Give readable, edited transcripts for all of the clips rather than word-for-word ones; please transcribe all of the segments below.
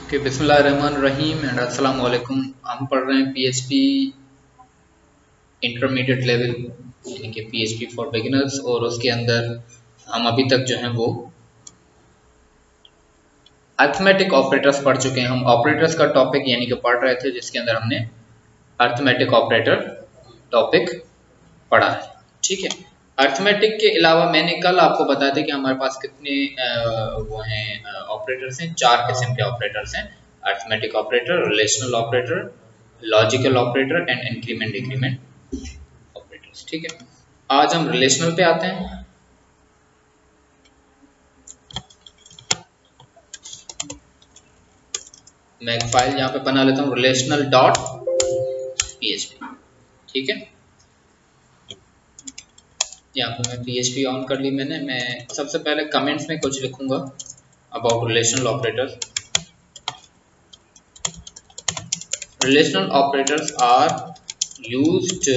कि बिस्मिल्लाहिर्रहमानिर्रहीम एंड अस्सलाम वालेकुम। हम पढ़ रहे हैं पीएचपी इंटरमीडिएट लेवल यानी कि पीएचपी फॉर बिगिनर्स, और उसके अंदर हम अभी तक जो है वो अर्थमेटिक ऑपरेटर्स पढ़ चुके हैं। हम ऑपरेटर्स का टॉपिक यानी कि पढ़ रहे थे, जिसके अंदर हमने अर्थमेटिक ऑपरेटर टॉपिक पढ़ा है। ठीक है, अर्थमेटिक के अलावा मैंने कल आपको बताया था कि हमारे पास कितने वो हैं ऑपरेटर्स हैं। 4 किस्म के ऑपरेटर्स हैं: arithmetic operator, relational operator, logical operator and increment decrement operators. ठीक है, आज हम रिलेशनल पे आते हैं। मैं एक फाइल यहाँ पे बना लेता हूँ, relational.php। ठीक है, यहाँ पे मैं PHP ऑन कर ली मैंने। मैं सबसे पहले कमेंट्स में कुछ लिखूंगा about relational operators. Relational operators are used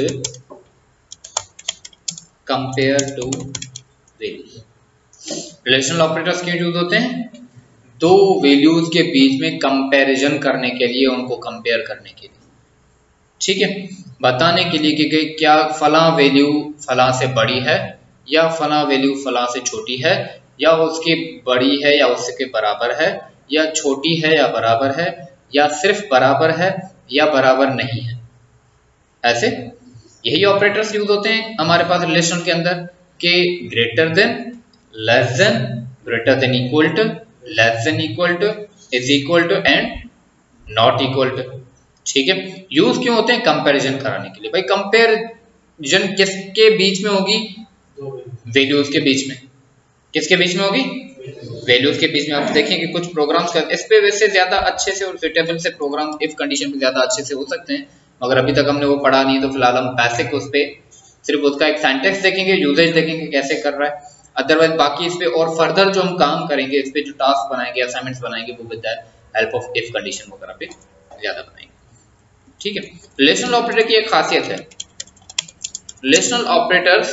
compare two values. Relational operators क्यों यूज होते हैं? दो वैल्यूज के बीच में कंपैरिजन करने के लिए, उनको कंपेयर करने के लिए। ठीक है, बताने के लिए कि क्या फला वैल्यू फला से बड़ी है या फला वैल्यू फला से छोटी है, या उसके बड़ी है या उसके बराबर है, या छोटी है या बराबर है, या सिर्फ बराबर है या बराबर नहीं है। ऐसे यही ऑपरेटर्स यूज होते हैं हमारे पास रिलेशन के अंदर, के greater than, less than, greater than equal to, less than equal to, is equal to and not equal to. ठीक है, यूज क्यों होते हैं? कंपैरिजन कराने के लिए। भाई कंपैरिजन किसके बीच में होगी? वैल्यूज के बीच में। किसके बीच में होगी? वैल्यूज के बीच में। आप देखेंगे कुछ प्रोग्राम्स कर इस पे वैसे ज्यादा अच्छे से और सुटेबल से प्रोग्राम इफ कंडीशन पे ज्यादा अच्छे से हो सकते हैं, मगर अभी तक हमने वो पढ़ा नहीं, तो फिलहाल हम बेसिक उस पे सिर्फ उसका एक सिंटैक्स देखेंगे, यूजेज देखेंगे कैसे कर रहा है। अदरवाइज बाकी इस पे और फर्दर जो हम काम करेंगे, इस पे जो टास्क बनाएंगे, असाइनमेंट्स बनाएंगे, वो with the help of if condition वगैरह पे ज्यादा बनाएंगे। ठीक है, रिलेशनल ऑपरेटर की एक खासियत है, relational operators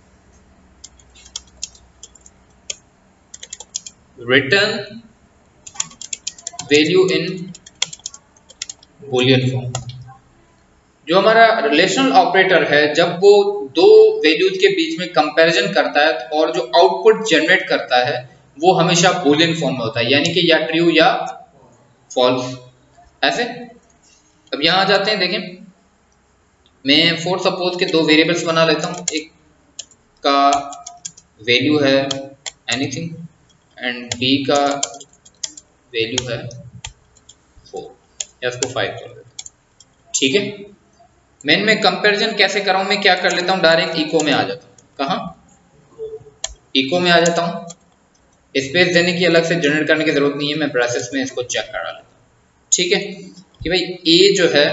return value in Boolean form. जो हमारा रिलेशनल ऑपरेटर है, जब वो दो वैल्यूज के बीच में कंपैरिजन करता है और जो आउटपुट जनरेट करता है वो हमेशा बूलियन फॉर्म में होता है, यानी कि या ट्रू या फॉल्स। ऐसे अब यहां आ जाते हैं, देखें मैं फॉर सपोज के दो वेरिएबल्स बना लेता हूं। एक का वैल्यू है एनीथिंग एंड बी का वैल्यू है 4, या इसको 5 कर देता हूं। ठीक है, मैं इनमें कंपैरिजन कैसे कराऊं? मैं क्या कर लेता हूं, डायरेक्ट इको में आ जाता हूं। कहां? इको में आ जाता हूं। स्पेस देने की अलग से जनरेट करने की जरूरत नहीं है, मैं ब्रैकेट्स में इसको चेक करा लेता हूं। ठीक है, कि भाई ए जो है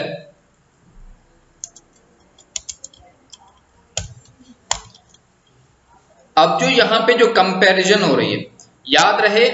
अब जो यहां पे जो कंपैरिजन हो रही है, याद रहे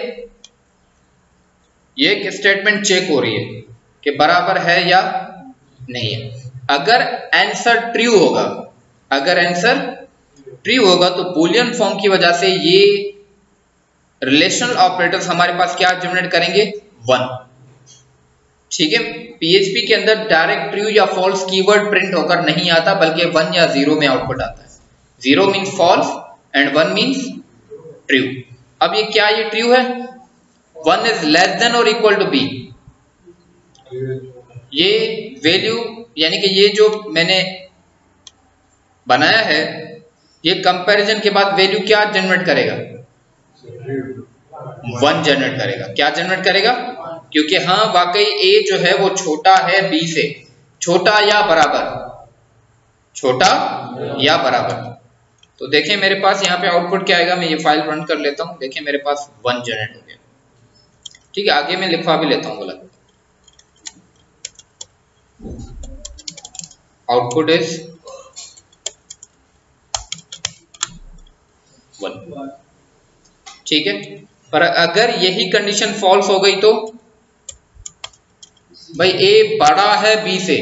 ये एक स्टेटमेंट चेक हो रही है कि बराबर है या नहीं है। अगर आंसर ट्रू होगा, अगर आंसर ट्रू होगा तो बूलियन फॉर्म की वजह से ये रिलेशनल ऑपरेटर्स हमारे पास क्या जनरेट करेंगे? 1। ठीक है, पीएचपी के अंदर डायरेक्ट ट्रू या फॉल्स कीवर्ड प्रिंट होकर नहीं आता, बल्कि 1 या 0 में आउटपुट आता है। 0 means false and 1 means true. अब ये क्या, ये ट्रू है? 1 इज लेस देन और इक्वल टू बी। ये वैल्यू यानी कि ये जो मैंने बनाया है, ये कंपैरिजन के बाद वैल्यू क्या जनरेट करेगा? 1 जनरेट करेगा। क्या जनरेट करेगा? क्योंकि हाँ वाकई ए जो है वो छोटा है बी से, छोटा या बराबर, छोटा या बराबर। तो देखें मेरे पास यहाँ पे आउटपुट क्या आएगा। मैं ये फाइल रन कर लेता हूँ, देखें मेरे पास 1 जनरेट हो गया। ठीक है, आगे मैं लिखवा भी लेता हूँ गलत। Output is 1। ठीक है, पर अगर यही कंडीशन फॉल्स हो गई तो भाई ए बड़ा है बी से,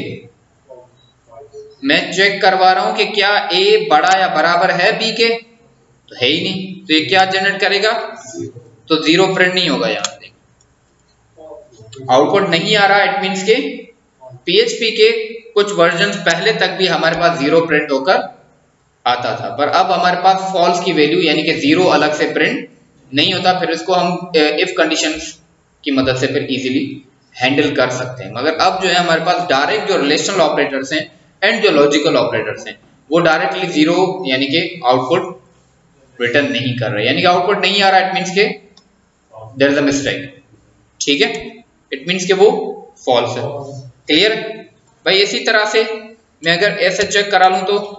मैं चेक करवा रहा हूं कि क्या ए बड़ा या बराबर है बी के, तो है ही नहीं, तो ये क्या जनरेट करेगा? तो 0 प्रिंट नहीं होगा। यहां देख आउटपुट नहीं आ रहा, इट मींस के PHP के कुछ वर्जन पहले तक भी हमारे पास 0 प्रिंट होकर आता था, पर अब हमारे पास फॉल्स की वैल्यू यानी कि 0 अलग से प्रिंट नहीं होता। फिर इसको हम इफ कंडीशंस की मदद से फिर इजीली हैंडल कर सकते हैं। मगर अब जो है हमारे पास डायरेक्ट जो रिलेशनल ऑपरेटर्स हैं एंड जो लॉजिकल ऑपरेटर्स हैं वो डायरेक्टली 0 यानी कि आउटपुट रिटर्न नहीं कर रहे, यानी कि आउटपुट नहीं आ रहा, इट मींस के देयर इज अ मिस्टेक। ठीक है, इट मींस के वो फॉल्स है। क्लियर भाई? इसी तरह से मैं अगर ऐसे चेक करा लूं तो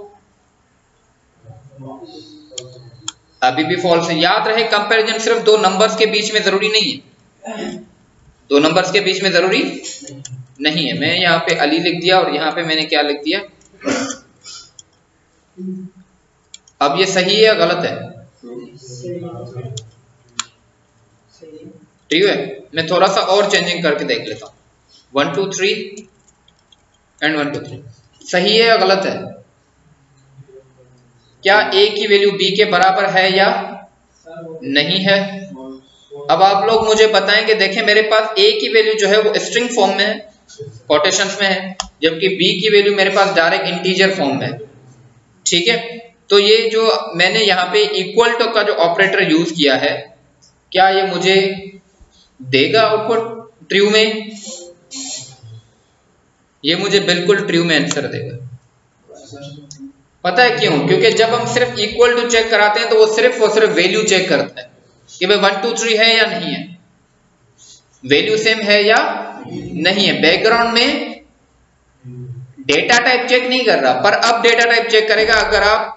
अभी भी फॉल्स है। याद रहे कंपैरिजन सिर्फ दो नंबर्स के बीच में जरूरी नहीं है, दो नंबर्स के बीच में जरूरी नहीं है। मैं यहाँ पे अली लिख दिया और यहाँ पे मैंने क्या लिख दिया, अब ये सही है या गलत है? ठीक है, मैं थोड़ा सा और चेंजिंग करके देख लेता हूं। 1 2 3 एंड 1 2 3 सही है या गलत है? क्या A की वैल्यू B के बराबर है या नहीं है? अब आप लोग मुझे बताएं कि देखें मेरे पास A की वैल्यू जो है वो स्ट्रिंग फॉर्म में है, कोटेशंस में है, जबकि B की वैल्यू मेरे पास डायरेक्ट इंटीजर फॉर्म में है। ठीक है, तो ये जो मैंने यहाँ पे इक्वल टू का जो ऑपरेटर यूज किया है, क्या ये मुझे देगा आउटपुट ट्रू में? ये मुझे बिल्कुल ट्रू में आंसर देगा। पता है क्यों? क्योंकि जब हम सिर्फ इक्वल टू चेक कराते हैं तो वो सिर्फ और सिर्फ वैल्यू चेक करता है कि भाई 1 2 3 है या नहीं है, वैल्यू सेम है या नहीं है। बैकग्राउंड में डेटा टाइप चेक नहीं कर रहा, पर अब डेटा टाइप चेक करेगा अगर आप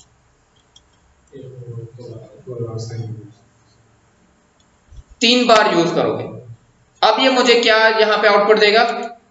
तीन बार यूज करोगे। अब ये मुझे क्या यहां पे आउटपुट देगा?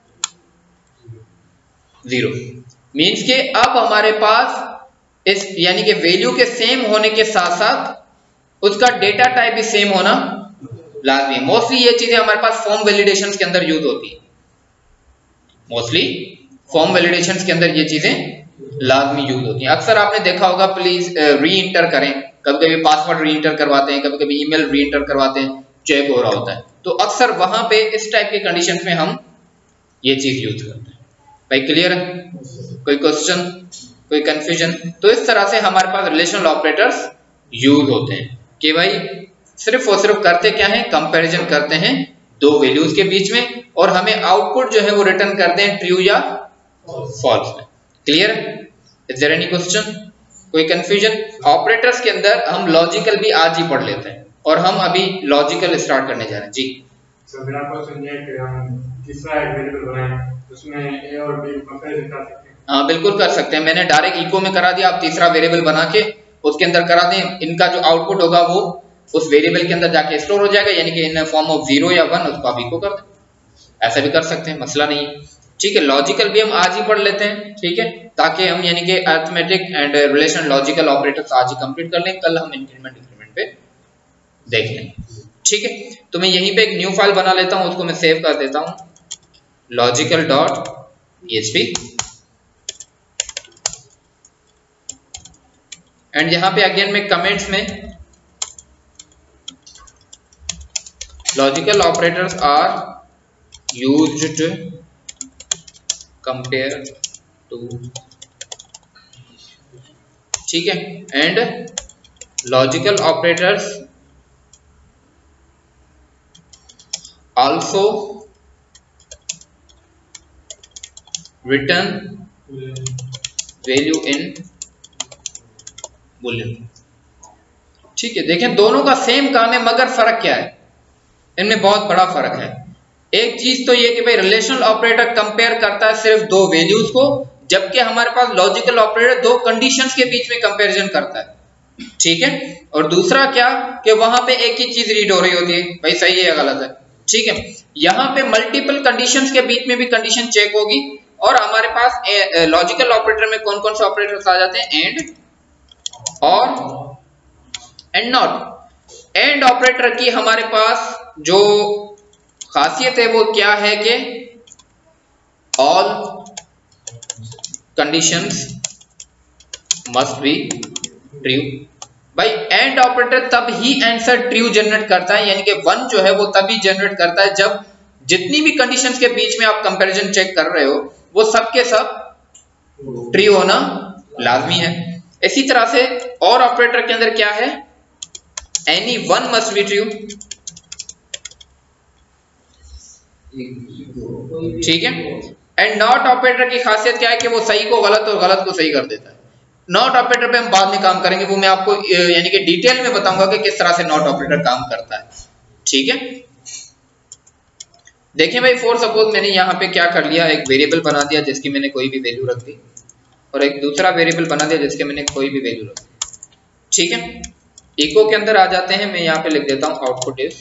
0। मीन्स के अब हमारे पास इस यानी कि वैल्यू के सेम होने के साथ साथ उसका डेटा टाइप भी सेम होना लाजमी है। मोस्टली ये चीजें हमारे पास फॉर्म वैलिडेशन के अंदर यूज होती है, मोस्टली फॉर्म वैलिडेशन के अंदर ये चीजें लाजमी यूज होती हैं। अक्सर आपने देखा होगा, प्लीज री इंटर करें, कभी कभी पासवर्ड री इंटर करवाते हैं, कभी कभी ईमेल री इंटर करवाते हैं, चेक हो रहा होता है, तो अक्सर वहां पे इस टाइप के कंडीशंस में हम ये चीज यूज करते हैं। भाई क्लियर है? कोई क्वेश्चन, कोई कंफ्यूजन? तो इस तरह से हमारे पास रिलेशनल ऑपरेटर्स यूज होते हैं कि भाई सिर्फ और सिर्फ करते क्या है, कंपैरिजन करते हैं दो वैल्यूज के बीच में, और हमें आउटपुट जो है वो रिटर्न करते हैं ट्रू या फॉल्स में। Clear? Is there any question, कोई कंफ्यूजन? ऑपरेटर्स के अंदर हम लॉजिकल भी आज ही पढ़ लेते हैं और हम अभी लॉजिकल स्टार्ट करने जा रहे हैं। जी सर, मेरा क्वेश्चन ये है कि हम तीसरा एक वेरिएबल बनाएं, उसमें A और B कंपैरिजन कर सकते हैं? हाँ बिल्कुल कर सकते हैं। मैंने डायरेक्ट इको में करा दिया, आप तीसरा वेरिएबल बना के उसके अंदर करा दें, इनका जो आउटपुट होगा वो उस वेरिएबल के अंदर जाके स्टोर हो जाएगा, यानी कि इन फॉर्म ऑफ 0 या 1 उसको आप इको कर दें। ऐसा भी कर सकते हैं, मसला नहीं है। ठीक है, लॉजिकल भी हम आज ही पढ़ लेते हैं, ठीक है, ताकि हम यानी कि arithmetic and relation logical operators आज ही कंप्लीट कर लें, कल हम इंक्रीमेंट डिक्रीमेंट पे देख लेंगे। ठीक है, तो मैं यहीं पे एक न्यू फाइल बना लेता हूं, उसको मैं सेव कर देता हूं, logical.php, एंड यहां पे अगेन मैं कमेंट्स में logical operators are used to compare to, ठीक है, and logical operators also return value in boolean। ठीक है, देखें दोनों का सेम काम है, मगर फर्क क्या है? इनमें बहुत बड़ा फर्क है। एक चीज तो ये कि भाई रिलेशनल ऑपरेटर कंपेयर करता है सिर्फ दो वैल्यूज को, जबकि हमारे पास लॉजिकल ऑपरेटर दो कंडीशंस के बीच में कंपैरिजन करता है। ठीक है, और दूसरा क्या कि वहां पे एक ही चीज रीड हो रही होती है, भाई सही है या गलत है। ठीक है, यहां पे मल्टीपल कंडीशंस के बीच में भी कंडीशन चेक होगी, और हमारे पास लॉजिकल ऑपरेटर में कौन कौन से ऑपरेटर्स आ जाते हैं? एंड, और, एंड नॉट। एंड ऑपरेटर की हमारे पास जो खासियत है वो क्या है कि all conditions must be true. भाई एंड ऑपरेटर तब ही आंसर ट्रू जनरेट करता है, यानी कि 1 जो है वो तभी जनरेट करता है जब जितनी भी कंडीशंस के बीच में आप कंपैरिजन चेक कर रहे हो वो सब के सब ट्रू होना लाजमी है। इसी तरह से और ऑपरेटर के अंदर क्या है, any one must be true, ठीक है। एंड नॉट ऑपरेटर की खासियत क्या है कि वो सही को गलत और गलत को सही कर देता है। नॉट ऑपरेटर पे हम बाद में काम करेंगे, वो मैं आपको यानी कि डिटेल में बताऊंगा कि किस तरह से नॉट ऑपरेटर काम करता है, ठीक है। देखिए भाई, फॉर सपोज मैंने यहाँ पे क्या कर लिया, एक वेरिएबल बना दिया जिसकी मैंने कोई भी वैल्यू रख दी, और एक दूसरा वेरिएबल बना दिया जिसके मैंने कोई भी वैल्यू रख दी, ठीक है। इको के अंदर आ जाते हैं, मैं यहाँ पे लिख देता हूँ आउटपुट इज।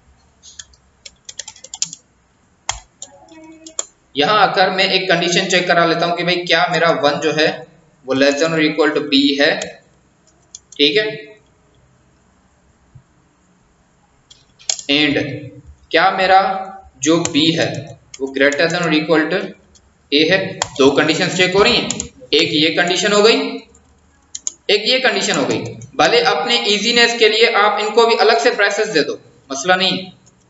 यहाँ आकर मैं एक कंडीशन चेक करा लेता हूँ कि भाई क्या मेरा 1 जो है वो लेस देन और इक्वल टू बी है, ठीक है। एंड क्या मेरा जो b है वो ग्रेटर देन और इक्वल टू a है। दो कंडीशंस चेक हो रही हैं, एक ये कंडीशन हो गई, एक ये कंडीशन हो गई। भले अपने इजीनेस के लिए आप इनको भी अलग से प्रेसेस दे दो, मसला नहीं,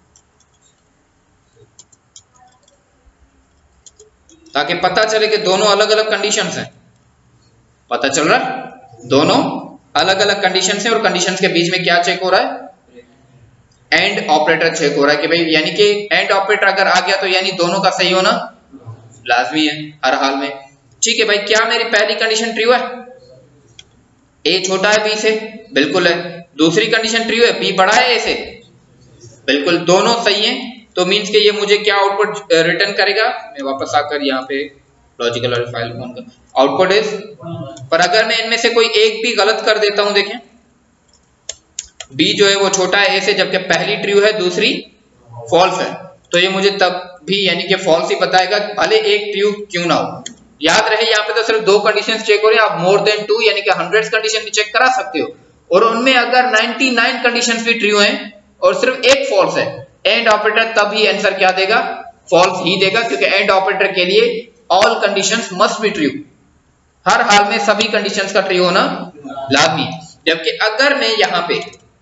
ताकि पता चले कि दोनों अलग अलग कंडीशंस हैं। पता चल रहा है दोनों अलग अलग कंडीशंस हैं, और कंडीशंस के बीच में क्या चेक हो रहा है, एंड ऑपरेटर चेक हो रहा है कि भाई यानी कि एंड ऑपरेटर अगर आ गया तो यानी दोनों का सही होना लाजमी है हर हाल में, ठीक है भाई। क्या मेरी पहली कंडीशन ट्रू है, ए छोटा है बी से, बिल्कुल है। दूसरी कंडीशन ट्रू है, बी बड़ा है ए से, बिल्कुल, दोनों सही हैं। तो मींस के ये मुझे क्या आउटपुट रिटर्न करेगा, मैं वापस आकर यहाँ पे लॉजिकल फाइल ऑन कर, आउटपुट इज। पर अगर मैं इनमें से कोई एक भी गलत कर देता हूं, देखें बी जो है वो छोटा है ए से, जबकि पहली ट्रू है दूसरी फॉल्स है, तो ये मुझे तब भी यानी कि फॉल्स ही बताएगा, भले एक ट्रू क्यों ना हो। याद रहे यहाँ पे तो सिर्फ दो कंडीशंस चेक हो रही है, आप मोर देन 2 यानी कि 100 कंडीशन भी चेक करा सकते हो, और उनमें अगर 99 कंडीशंस भी ट्रू हैं और सिर्फ एक फॉल्स है, एंड ऑपरेटर तब ही आंसर क्या देगा, फॉल्स ही देगा, क्योंकि एंड ऑपरेटर के लिए all conditions must be true, हर हाल में सभी कंडीशंस का ट्रू होना लाजमी है। जबकि अगर मैं यहाँ पे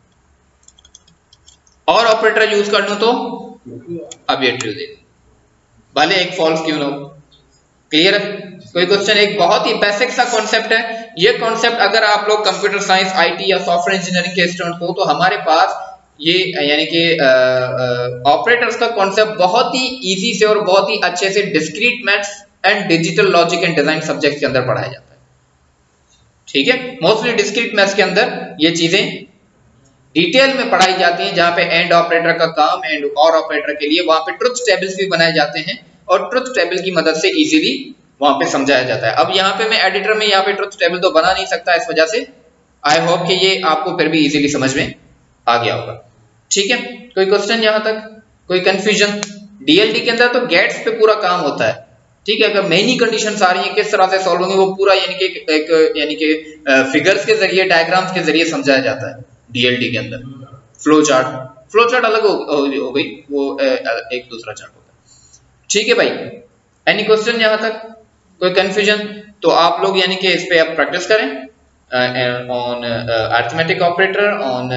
और ऑपरेटर यूज कर लूं तो अब ये ट्रू देगा, भले एक फॉल्स क्यों ना हो। क्लियर है? कोई क्वेश्चन? एक बहुत ही बेसिक सा कॉन्सेप्ट है ये कॉन्सेप्ट। अगर आप लोग कंप्यूटर साइंस, आईटी या सॉफ्टवेयर इंजीनियरिंग के स्टूडेंट हो तो हमारे पास ये यानी कि ऑपरेटर्स का कॉन्सेप्ट बहुत ही इजी से और बहुत ही अच्छे से discrete maths and digital logic and design subject के अंदर पढ़ाया जाता है, ठीक है। मोस्टली डिस्क्रीट मैथ्स के अंदर ये चीजें डिटेल में पढ़ाई जाती हैं, जहां पे एंड ऑपरेटर का काम, एंड और ऑपरेटर के लिए वहां पे ट्रुथ टेबल्स भी बनाए जाते हैं, और ट्रुथ टेबल की मदद से इजीली वहां पे समझाया जाता है। अब यहाँ पे मैं एडिटर में यहाँ पे ट्रुथ टेबल तो बना नहीं सकता, इस वजह से आई होप कि ये आपको फिर भी इजीली समझ में आ गया होगा, ठीक है। कोई क्वेश्चन यहाँ तक, कोई कंफ्यूजन? डीएलडी के अंदर तो गेट्स पे पूरा काम होता है, ठीक है। अगर मेनी कंडीशंस आ रही हैं किस तरह से सॉल्व होंगी वो पूरा यानी कि फिगर्स के जरिए, डायग्राम्स के जरिए समझाया जाता है डीएलडी के अंदर। फ्लो चार्ट अलग हो गई, वो एक दूसरा चार्ट होता है, ठीक है भाई। एनी क्वेश्चन यहाँ तक, कोई कंफ्यूजन? तो आप लोग यानी कि इस पे आप प्रैक्टिस करें on arithmetic operator, on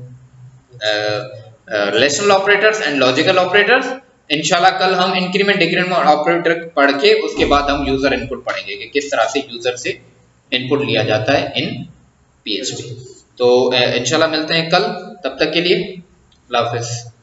relational operators and logical operators. इंशाल्लाह कल हम इंक्रीमेंट डिक्रीमेंट ऑपरेटर पढ़ के उसके बाद हम यूजर इनपुट पढ़ेंगे कि किस तरह से यूजर से इनपुट लिया जाता है इन पीएचपी। तो इंशाल्लाह मिलते हैं कल, तब तक के लिए अल्लाह हाफिज़।